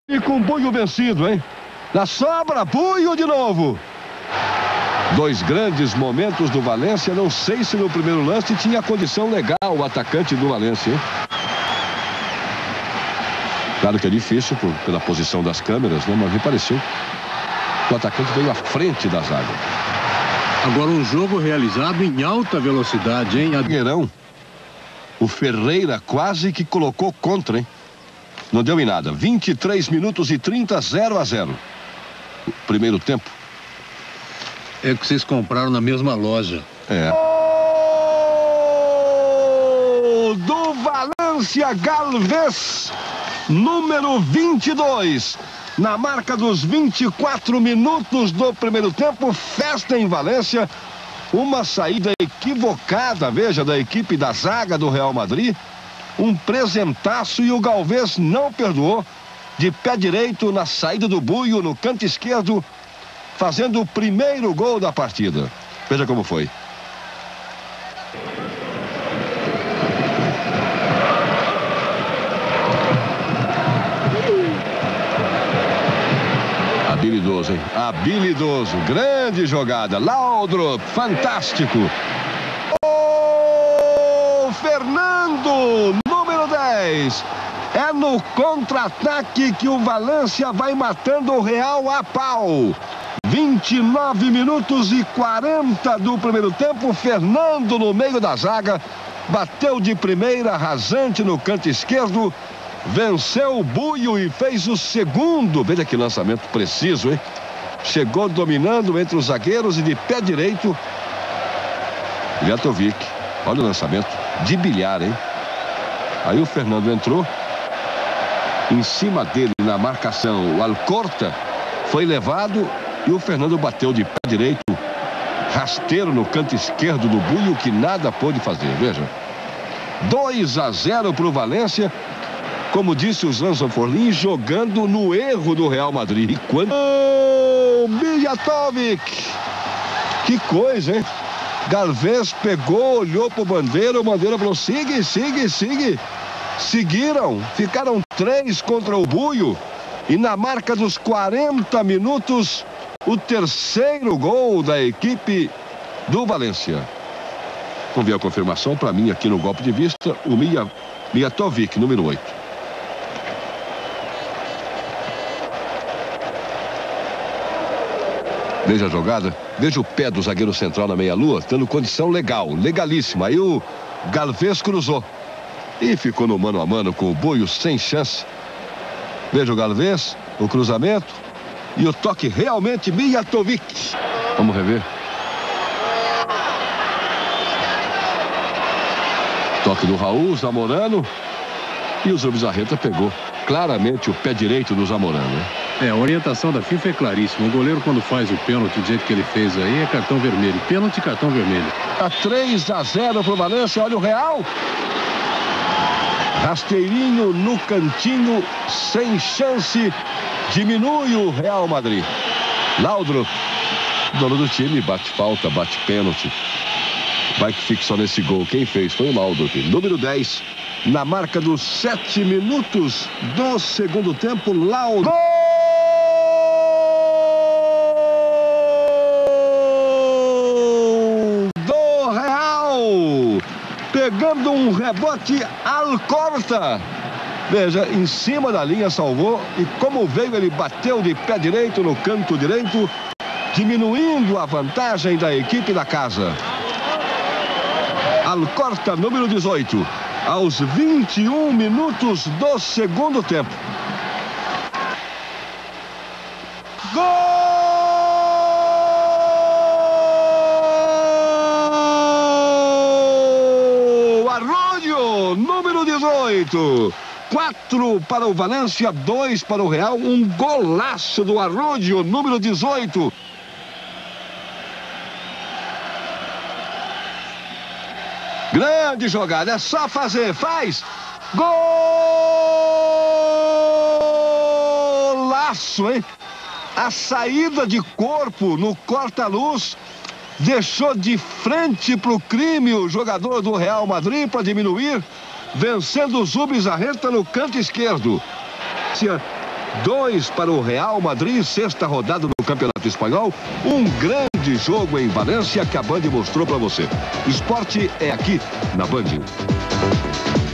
E com Buio vencido, hein? Na sobra, Buio de novo. Dois grandes momentos do Valência. Não sei se no primeiro lance tinha condição legal o atacante do Valência, hein? Claro que é difícil pela posição das câmeras, né? Mas me pareceu que o atacante veio à frente da zaga. Agora um jogo realizado em alta velocidade, hein? Zagueirão. O Ferreira quase que colocou contra, hein? Não deu em nada. 23 minutos e 30, 0-0. Primeiro tempo. É que vocês compraram na mesma loja. É. Do Valência, Galvez, número 22. Na marca dos 24 minutos do primeiro tempo, festa em Valência. Uma saída equivocada, veja, da equipe da zaga do Real Madrid. Um presentaço e o Galvez não perdoou. De pé direito na saída do Buio, no canto esquerdo, fazendo o primeiro gol da partida. Veja como foi. Habilidoso, hein? Habilidoso. Grande jogada. Laudrup, fantástico. O Fernando, número 10. É no contra-ataque que o Valência vai matando o Real a pau. 29 minutos e 40 do primeiro tempo. Fernando no meio da zaga. Bateu de primeira, rasante no canto esquerdo. Venceu o Buio e fez o segundo. Veja que lançamento preciso, hein? Chegou dominando entre os zagueiros e de pé direito. Mijatovic. Olha o lançamento. De bilhar, hein? Aí o Fernando entrou. Em cima dele, na marcação, o Alcorta foi levado e o Fernando bateu de pé direito. Rasteiro no canto esquerdo do Buio, que nada pôde fazer. Veja. 2-0 para o Valência. Como disse o Zanzo Forlin, jogando no erro do Real Madrid. E quando... Mijatovic! Que coisa, hein? Galvez pegou, olhou pro Bandeira, o Bandeira falou, sigue, sigue, sigue. Seguiram, ficaram 3 contra o Buio. E na marca dos 40 minutos, o terceiro gol da equipe do Valência. Vamos ver a confirmação para mim aqui no golpe de vista, o Mijatovic, número 8. Veja a jogada, veja o pé do zagueiro central na meia-lua, dando condição legal, legalíssima. Aí o Galvez cruzou e ficou no mano a mano com o Buio, sem chance. Veja o Galvez, o cruzamento e o toque realmente Mijatovic. Vamos rever. Toque do Raul, Zamorano, e o Zubizarreta pegou claramente o pé direito do Zamorano, né? A orientação da FIFA é claríssima. O goleiro, quando faz o pênalti do jeito que ele fez aí, é cartão vermelho. Pênalti, cartão vermelho. 3-0 pro Valência. Olha o Real. Rasteirinho no cantinho, sem chance. Diminui o Real Madrid. Laudrup, dono do time, bate falta, bate pênalti. Vai que fique só nesse gol. Quem fez foi o Laudrup. Número 10. Na marca dos 7 minutos do segundo tempo, Laudrup. Pegando um rebote, Alcorta. Veja, em cima da linha salvou. E como veio, ele bateu de pé direito no canto direito, diminuindo a vantagem da equipe da casa. Alcorta, número 18. Aos 21 minutos do segundo tempo. Gol! Número 18. 4 para o Valência, 2 para o Real. Um golaço do Arrodio, número 18. Grande jogada, é só fazer, faz. Golaço, hein? A saída de corpo no corta-luz deixou de frente para o crime o jogador do Real Madrid para diminuir, vencendo o Zubizarreta no canto esquerdo. 2 para o Real Madrid, sexta rodada do Campeonato Espanhol. Um grande jogo em Valência que a Band mostrou para você. Esporte é aqui na Band.